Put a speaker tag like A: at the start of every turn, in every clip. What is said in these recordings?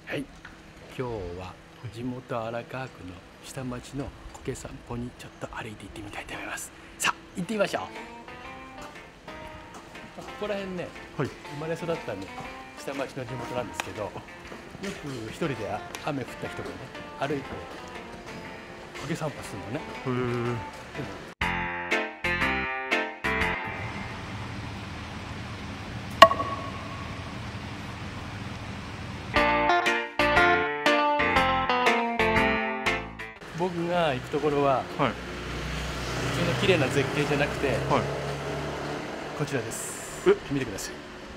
A: はい、今日は地元荒川区の下町の苔散歩にちょっと歩いて行ってみたいと思います。さあ行ってみましょう。ここら辺ね、はい、生まれ育ったね下町の地元なんですけど、よく一人で雨降った人がね歩いて苔散歩するのね。僕が行くところは、はい、普通の綺麗な絶景じゃなくて、はい、こちらです。見てください。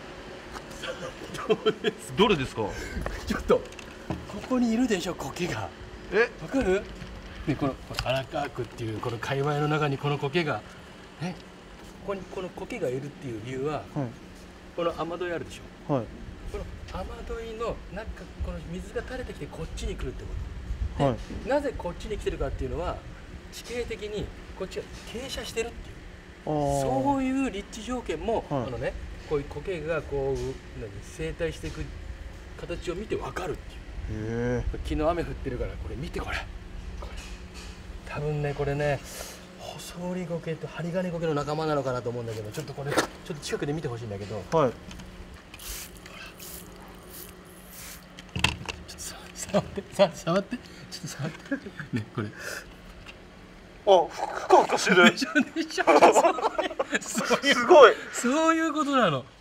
B: どれですか？
A: ちょっとここにいるでしょ、苔が。わかる？ね、この荒川区っていうこの界隈の中にこの苔が、ね、ここにこの苔がいるっていう理由は、はい、この雨どいあるでしょ。はい、この雨どいのなんかこの水が垂れてきてこっちに来るってこと。はい、なぜこっちに来てるかっていうのは地形的にこっちが傾斜してるっていう、そういう立地条件も、はい、こういう苔がこう生態していく形を見て分かるっていう。昨日雨降ってるからこれ見て、これ多分ねこれね細折り苔と針金苔の仲間なのかなと思うんだけど、ちょっとこれちょっと近くで見てほしいんだけど、はい、触ってちょっと触ってね、これ
B: ふかふかしてる。
A: すごい、そういうことなの。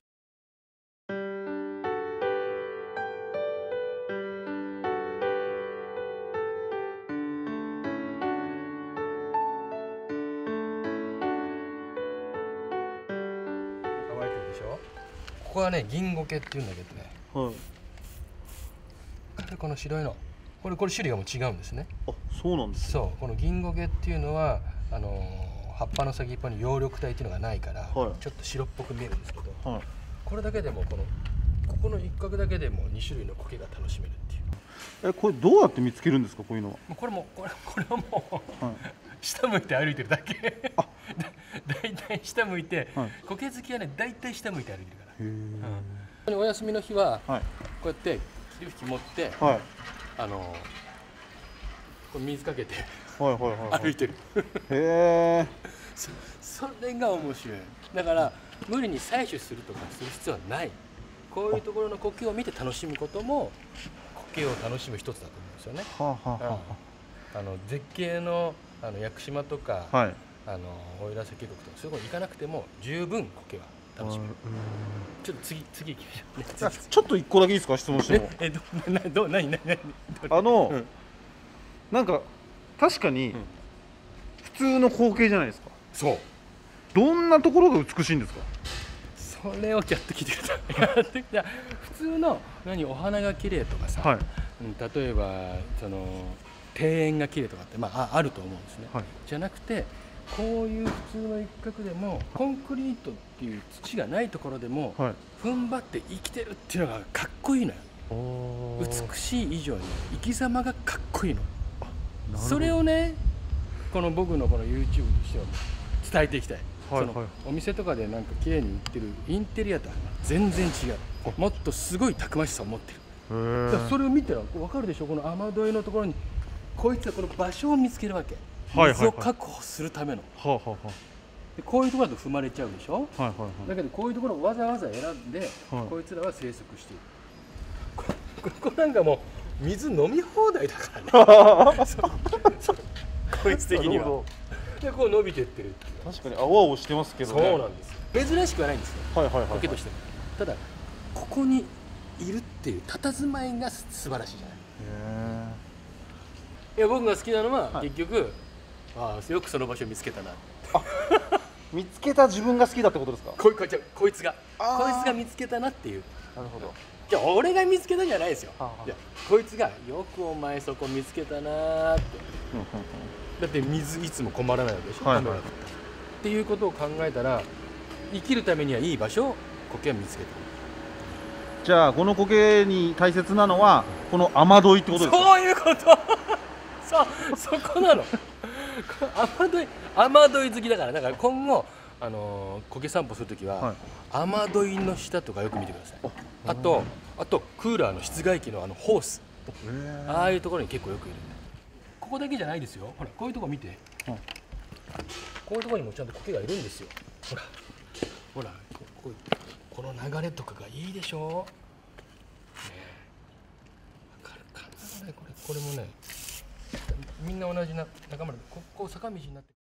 A: 乾いてるでしょ。ここはね銀苔っていうんだけどね、はい、この白いのこれ種類がもう違うんですね。
B: あ、そうなんです、ね。
A: そう、この銀苔っていうのは葉っぱの先っぽに葉緑体っていうのがないから、はい、ちょっと白っぽく見えるんですけど、はい、これだけでもここの一角だけでも2種類の苔が楽しめるっていう。
B: これどうやって見つけるんですか、こういうのは。
A: これはもう、はい、下向いて歩いてるだけ。だいたい下向いて、はい、苔好きはねだいたい下向いて歩いてるから。お休みの日は、はい、こうやって霧吹き持って、はい、これ水かけて歩いてる。へえ。それが面白い。だから無理に採取するとかする必要はない。こういうところの苔を見て楽しむことも苔を楽しむ一つだと思うんですよね。絶景の屋久島とか、はい、奥入瀬渓谷とかそういうところ行かなくても十分苔は楽しめる。ちょっと次行きましょう。
B: ちょっと一個だけいいですか、質問しても。
A: 何
B: なんか確かに普通の光景じゃないですか。
A: そう。
B: どんなところが美しいんですか。
A: それをやってきてください。普通のお花が綺麗とかさ、はい、例えば庭園が綺麗とかってあると思うんですね。はい、じゃなくてこういう普通の一角でもコンクリートっていう土がないところでも、はい、踏ん張って生きてるっていうのがかっこいいのよ。美しい以上に生き様がかっこいいの。それをね僕のこの YouTube としては伝えていきたい。お店とかでなんか綺麗に売ってるインテリアとは全然違う。もっとすごいたくましさを持ってる。だからそれを見て分かるでしょ。この雨どいのところにこいつはこの場所を見つけるわけ。水を確保するための。でこういうところだと踏まれちゃうでしょ。だけどこういうところをわざわざ選んで、こいつらは生息している。ここなんかもう水飲み放題だからね。こいつ的には。でこう伸びてってる。
B: 確かに青々してますけどね。
A: そうなんです。珍しくはないんですよ。苔としても。ただここにいるっていう佇まいが素晴らしいじゃない。いや僕が好きなのは、はい、結局よくその場所を見つけたな。
B: 見つけた自分が好きだってことですか。
A: こいつが見つけたなっていう。なるほど。じゃあ俺が見つけたんじゃないですよ。こいつがよくお前そこ見つけたなって。だって水いつも困らないわけでしょ。っていうことを考えたら生きるためにはいい場所を苔は見つけてる。
B: じゃあこの苔に大切なのはこの雨どいってことですか。
A: そういうこと。そこなの。雨どい好きだから。だから今後苔散歩するときは、はい、雨どいの下とかよく見てください。あとあとクーラーの室外機のホース、ああいうところに結構よくいる。ここだけじゃないですよ。ほらこういうとこ見て、こういうところにもちゃんと苔がいるんですよ。ほらほら、この流れとかがいいでしょ。わかるかな、これもね、みんな同じ仲間で、ここ坂道になって。